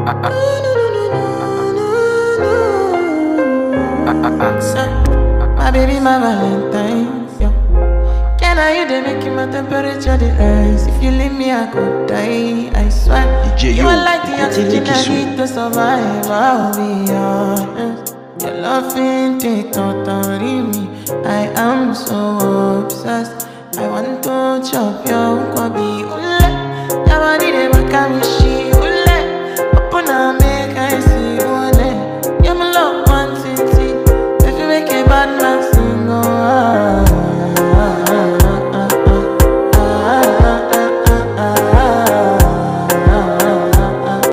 My baby, my Valentine. Yo. Can I you they making my temperature the rise? If you leave me, I could die. I swear. You are like the oxygen I need to survive. I'll be honest. Your love ain't it totally me. I am so obsessed. I want to chop your kwabi. Your body they make me